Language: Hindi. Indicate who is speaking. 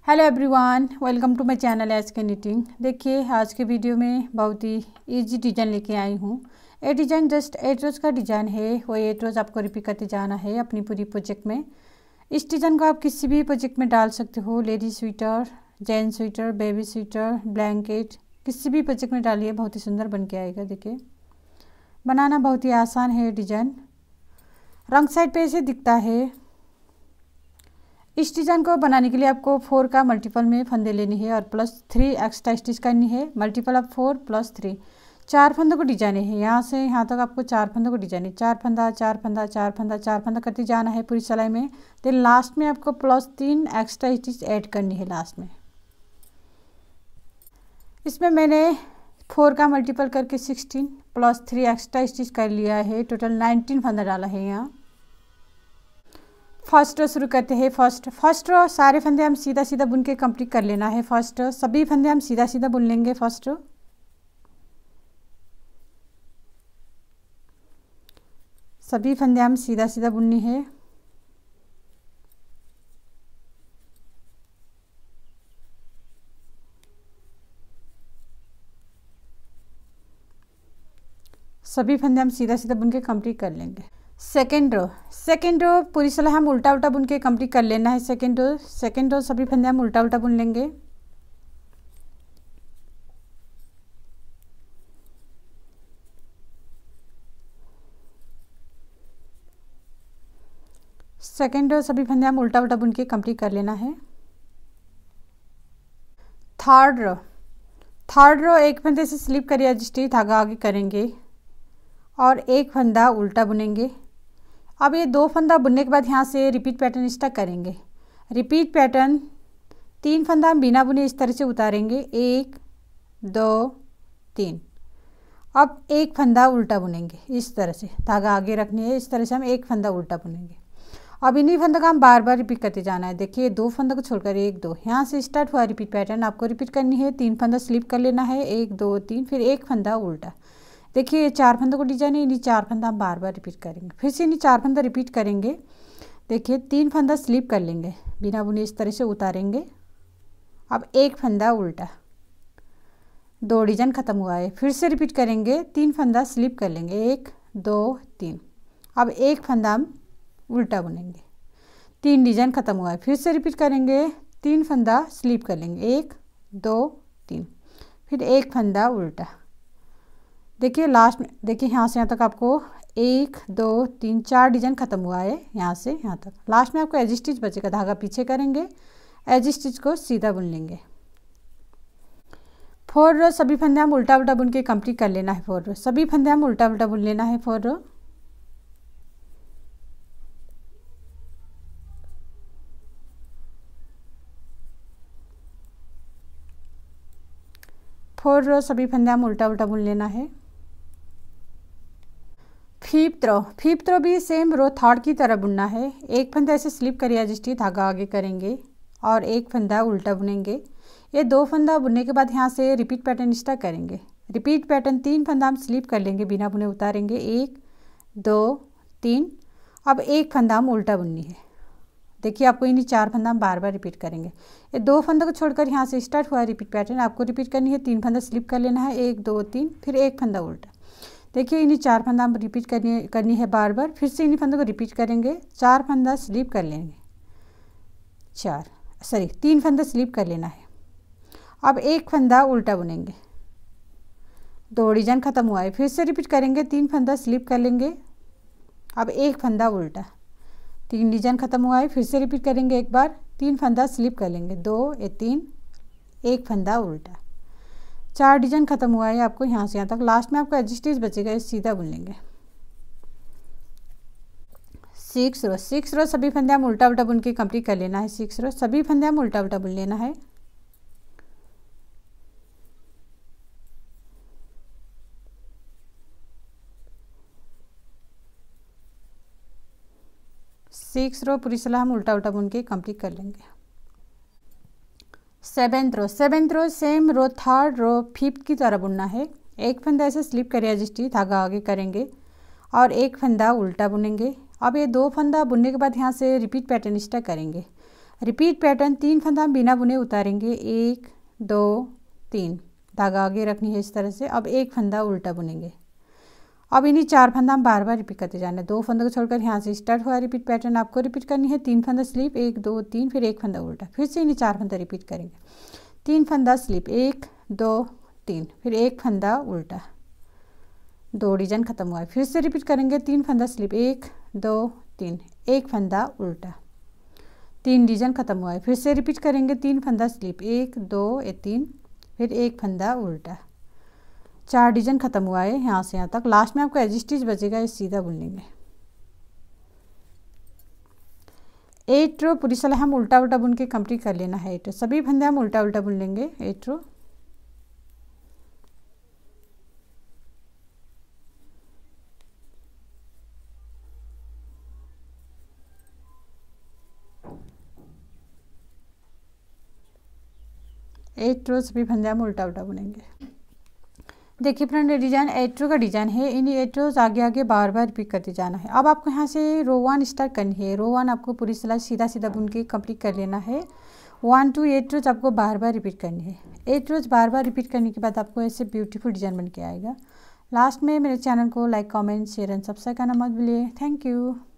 Speaker 1: Hello everyone, welcome to my channel SK knitting. देखिए आज के वीडियो में बहुत ही इजी डिज़ाइन लेके आई हूँ। ये डिज़ाइन जस्ट 8 रोज़ का डिज़ाइन है। वो 8 रोज़ आपको रिपीट करते जाना है अपनी पूरी प्रोजेक्ट में। इस डिज़ाइन को आप किसी भी प्रोजेक्ट में डाल सकते हो। Ladies sweater, gents sweater, baby sweater, blanket, किसी भी प्रोजेक्ट में डालिए, बहुत ही सुंदर बन के आएगा। देखिए बनाना बहुत ही आसान है डिज़ाइन। रंग साइड पे ऐसे दिखता है। इस डिज़ाइन को बनाने के लिए आपको 4 का मल्टीपल में फंदे लेनी है और +3 एक्स्ट्रा स्टिच करनी है। मल्टीपल ऑफ 4 + 3 4 फंदों को डिजाइन है। यहाँ से यहाँ तक आपको 4 फंदों को डिजाइन है। 4 फंदा 4 फंदा 4 फंदा 4 फंदा करते जाना है पूरी सिलाई में। देन लास्ट में आपको +3 एक्स्ट्रा स्टिच ऐड करनी है लास्ट में। इसमें मैंने 4 का मल्टीपल करके 16 +3 एक्स्ट्रा स्टिच कर लिया है। टोटल 19 फंदा डाला है यहाँ। फर्स्ट रो शुरू करते हैं। फर्स्ट रो सारे फंदे हम सीधा सीधा बुन के कंप्लीट कर लेना है। फर्स्ट रो सभी फंदे हम सीधा सीधा बुन लेंगे। फर्स्ट रो सभी फंदे हम सीधा सीधा बुननी है। सभी फंदे हम सीधा सीधा बुन के कंप्लीट कर लेंगे। सेकेंड रो पूरी सिलाई हम उल्टा उल्टा बुन के कंप्लीट कर लेना है। सेकेंड रो सभी फंदे हम उल्टा उल्टा बुन लेंगे। सेकेंड रो सभी फंदे हम उल्टा उल्टा बुन के कंप्लीट कर लेना है। थर्ड रो एक फंदे से स्लिप करिए, एडजस्ट धागा आगे करेंगे और एक फंदा उल्टा बुनेंगे। अब ये 2 फंदा बुनने के बाद यहाँ से रिपीट पैटर्न स्टार्ट करेंगे। रिपीट पैटर्न 3 फंदा हम बिना बुने इस तरह से उतारेंगे। 1 2 3। अब एक फंदा उल्टा बुनेंगे इस तरह से, धागा आगे रखनी है। इस तरह से हम एक फंदा उल्टा बुनेंगे। अब इन्हीं फंदों का हम बार बार रिपीट करते जाना है। देखिए 2 फंदों को छोड़कर 1 2 यहाँ से स्टार्ट हुआ रिपीट पैटर्न, आपको रिपीट करनी है। 3 फंदा स्लिप कर लेना है। 1 2 3, फिर एक फंदा उल्टा। देखिए ये 4 फंदों को डिजाइन है। इन्हीं 4 फंदा हम बार बार रिपीट करेंगे। फिर से इन्हीं 4 फंदा रिपीट करेंगे। देखिए 3 फंदा स्लिप कर लेंगे बिना बुने, इस तरह से उतारेंगे। अब एक फंदा उल्टा, 2 डिजाइन खत्म हुआ है। फिर से रिपीट करेंगे। 3 फंदा स्लिप कर लेंगे। 1 2 3। अब एक फंदा हम उल्टा बुनेंगे। 3 डिजाइन खत्म हुआ है। फिर से रिपीट करेंगे। 3 फंदा स्लिप कर लेंगे। 1 2 3, फिर एक फंदा उल्टा। देखिए लास्ट में, देखिए यहाँ से यहाँ तक आपको 1 2 3 4 डिजाइन खत्म हुआ है। यहाँ से यहाँ तक लास्ट में आपको एज स्टिच बचेगा, धागा पीछे करेंगे, एज स्टिच को सीधा बुन लेंगे। 4 रो सभी फंदे हम उल्टा उल्टा बुन के कंप्लीट कर लेना है। 4 रो सभी फंदे हम उल्टा उल्टा बुन लेना है। 4 रो सभी फंदे हम उल्टा उल्टा बुन लेना है। फिफ्थ रो भी सेम रो थर्ड की तरह बुनना है। एक फंदा ऐसे स्लिप करिए, एडजस्ट धागा आगे करेंगे और एक फंदा उल्टा बुनेंगे। ये 2 फंदा बुनने के बाद यहाँ से रिपीट पैटर्न स्टार्ट करेंगे। रिपीट पैटर्न 3 फंदा हम स्लिप कर लेंगे, बिना बुने उतारेंगे। 1 2 3। अब एक फंदा हम उल्टा बुननी है। देखिए आपको इन्हीं 4 फंदा हम बार बार रिपीट करेंगे। ये 2 फंदों को छोड़कर यहाँ से स्टार्ट हुआ रिपीट पैटर्न, आपको रिपीट करनी है। 3 फंदा स्लिप कर लेना है। 1 2 3, फिर एक फंदा उल्टा। देखिए इन्हीं 4 फंदा हम रिपीट करनी है बार बार। फिर से इन्हीं फंदों को रिपीट करेंगे। 4 फंदा स्लिप कर लेंगे। 3 फंदा स्लिप कर लेना है। अब एक फंदा उल्टा बुनेंगे। 2 डिजाइन खत्म हुआ है। फिर से रिपीट करेंगे। 3 फंदा स्लिप कर लेंगे। अब एक फंदा उल्टा, 3 डिजाइन खत्म हुआ है। फिर से रिपीट करेंगे एक बार। 3 फंदा स्लिप कर लेंगे। 2 3, एक फंदा उल्टा। 4 डिजाइन खत्म हुआ है आपको यहाँ से यहाँ तक। लास्ट में आपको एज स्टिच बचेगा, इस सीधा बुन लेंगे। 6 रो सभी फंदे हम उल्टा उल्टा बुन के कंप्लीट कर लेना है। 6 रो सभी फंदे हम उल्टा उल्टा बुन लेना है। सिक्स रो पूरी सिलाई हम उल्टा उल्टा बुन के कंप्लीट कर लेंगे। 7th row same row third row fifth की तरह बुनना है। एक फंदा ऐसे स्लिप करिए, एडजस्ट धागा आगे करेंगे और एक फंदा उल्टा बुनेंगे। अब ये 2 फंदा बुनने के बाद यहाँ से रिपीट पैटर्न स्टार्ट करेंगे। रिपीट पैटर्न 3 फंदा बिना बुने उतारेंगे, 1 2 3, धागा आगे रखनी है इस तरह से। अब एक फंदा उल्टा बुनेंगे। अब इन्हीं 4 फंदा हम बार बार रिपीट करते जाना है। 2 फंदों को छोड़कर यहाँ से स्टार्ट हुआ रिपीट पैटर्न आपको रिपीट करनी है। 3 फंदा स्लिप, 1 2 3, फिर एक फंदा उल्टा, फिर से इन्हीं 4 फंदा रिपीट करेंगे। 3 फंदा स्लिप, 1 2 3, फिर एक फंदा उल्टा, 2 डिजाइन खत्म हुआ है। फिर से रिपीट करेंगे। 3 फंदा स्लिप, 1 2 3, एक फंदा उल्टा, 3 डिजाइन खत्म हुआ है। फिर से रिपीट करेंगे। 3 फंदा स्लिप, 1 2 3, फिर एक फंदा उल्टा, 4 डिजाइन खत्म हुआ है यहाँ से यहाँ तक। लास्ट में आपको एज स्टिच बचेगा, ये सीधा बुनने में। 8 रो पूरी सलाई हम उल्टा उल्टा बुन के कंप्लीट कर लेना है। 8 रो सभी फंदे हम उल्टा उल्टा बुन लेंगे। 8 रो सभी फंदे हम उल्टा उल्टा बुनेंगे। देखिए फ्रेंड, ये डिजाइन 8 रो का डिजाइन है। इन 8 रोज आगे आगे बार बार रिपीट करते जाना है। अब आपको यहाँ से रो 1 स्टार्ट करनी है। रो 1 आपको पूरी सिलाई सीधा सीधा बुन के कंप्लीट कर लेना है। 1 to 8 रोज आपको बार बार रिपीट करनी है। 8 रोज बार बार रिपीट करने के बाद आपको ऐसे ब्यूटीफुल डिजाइन बन के आएगा। लास्ट में मेरे चैनल को like comment share and subscribe करना मत भूलिए। Thank you.